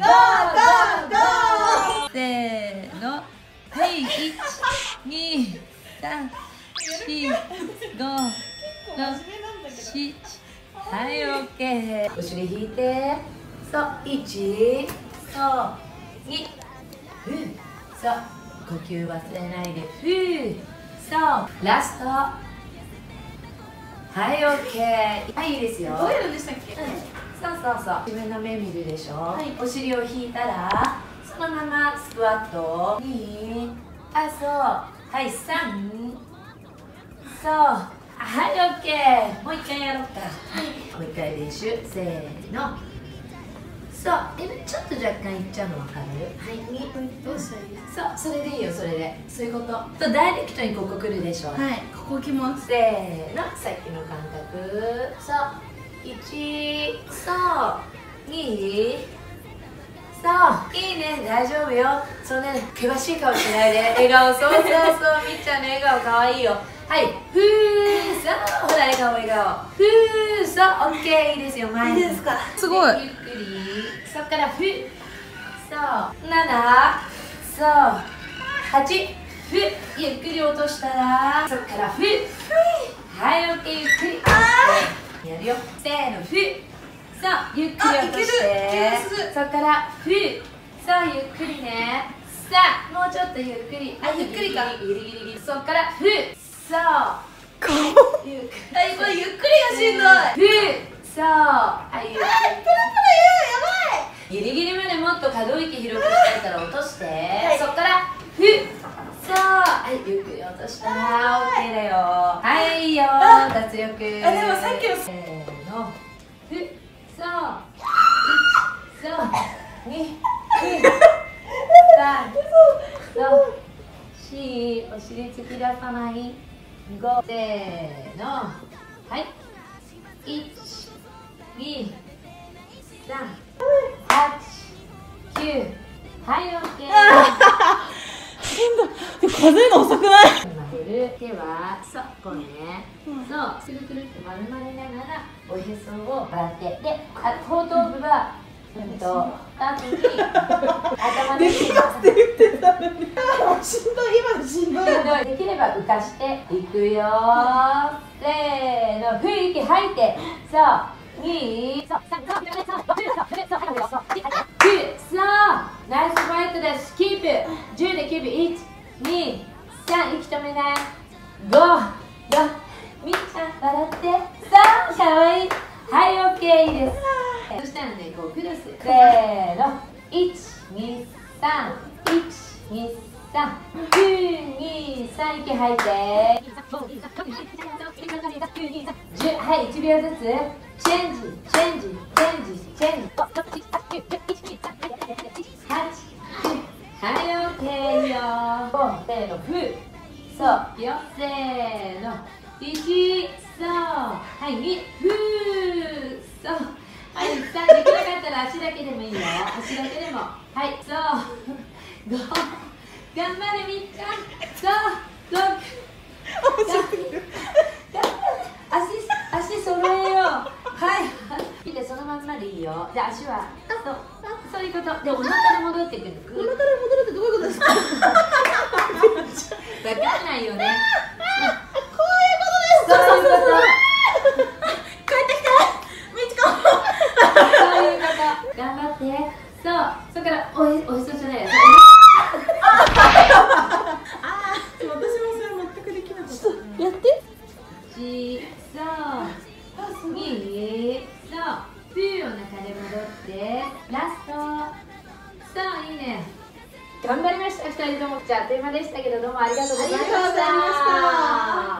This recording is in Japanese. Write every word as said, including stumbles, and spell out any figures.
ゴーゴーゴー。 せーの、はい、いち、に、さん、よん、ご、ろく、しち、はい、オッケー。お尻引いて、そう、いち、そう、に、ふう、そう、呼吸忘れないで、ふう、そう、ラスト。はい、オッケー。はい、いいですよ。 どうやるんでしたっけ？ そうそうそう。自分の目見るでしょ。 はい、 お尻を引いたら、そのままスクワット。に、あ、そう。はい、さん。そう。はい、オッケー。もう一回やろうか。はい。もう一回練習。せーの。そう。今ちょっと若干いっちゃうのわかる？はい。に。 どうしたらいいですか？ そう、それでいいよ、それで。そういうこと。と、ダイレクトにここ来るでしょ。 はい、ここ来ます。 せーの、さっきの感覚。そう。いち、そう、に、そう、いいね、大丈夫よ。そうね、険しい顔しないで。笑顔、そうそうそう、みっちゃんの笑顔かわいいよ。はい、ふー、そう、ほら、笑顔、笑顔。ふー、そう、オッケー、いいですよ、前に。 いいですか？すごい。 ゆっくり、そっからふー、そう、なな、そう、はち、ふー、ゆっくり落としたら、そっからふー、はい、オッケー、ゆっくり。やるよ。せーの、ふう。そう、ゆっくり落として。そっから、ふう。そう、ゆっくりね。さあ、もうちょっとゆっくり。 あ、ゆっくりか。 ギリギリギリ。そっから、ふう。そう。 こう。ゆっくり。あ、これゆっくりがしんどい。 ふう。そう。あ、ゆっくり。 プラプラ言う、やばい。 ギリギリまでもっと可動域広くしたいから落として。そっから、ふう。そう、はい、ゆっくり落としたら、オッケーだよ。はい、いいよ、脱力。 あ、でもさっきの。 せーの、ふ、そう、いち、そう、に、ふ、さん、そう、し、お尻突き出さない。ご、せーの、はい、いち、に、さん、はち、きゅう、はい、オッケー。 数えるの遅くない？ 手はそこうね、うん、そうくるくるって丸まりながらおへそを洗ってで、あ後頭部はうんとあとに頭のできますって言ってたのにしんどい、今のしんどい。 できれば浮かしていくよー。せーの、ふう、息吐いて、そうに、そうさん、そうそうそうそうそうそうきゅう、そうナイスファイトです。キープじゅうでキープ。いち、に、さん、息止めない。ご、ろく、みっちゃん笑って。さん、かわいい。はい、オッケー、いいです。そしたらね、こうクロス。せーの、いち、に、さん、いち、に、さん、きゅう、に、さん、息吐いて。じゅう、はい、いちびょうずつ。チェンジ、チェンジ、チェンジ、チェンジ。はち、はい、オッケーよ。ご、せーの、ふう。そう、よ、せーの。いち、そう。はい、に、ふう。そう。はい、さん、できなかったら足だけでもいいよ。足だけでも。はい、そう。ご、頑張れ、みっちゃん。そう、ろく、足、足揃えよう。はい。で、そのまんまでいいよ。で、足は、そう、そういうこと。で、お腹で戻ってくる。 お腹で戻るってどういうことですか？ わかんないよね。 こういうことです。 そういうこと。 帰ってきて、みちこ。 そういうこと。頑張って。そう、それからおへ、おへそじゃないよ。 ああ、私もそれ全くできなかった。やって。 一、そう、に、そう、ふうお腹で戻って、ラスト。そう、いいね。頑張りました、ふたりとも。じゃあ、あっという間でしたけど、どうもありがとうございました。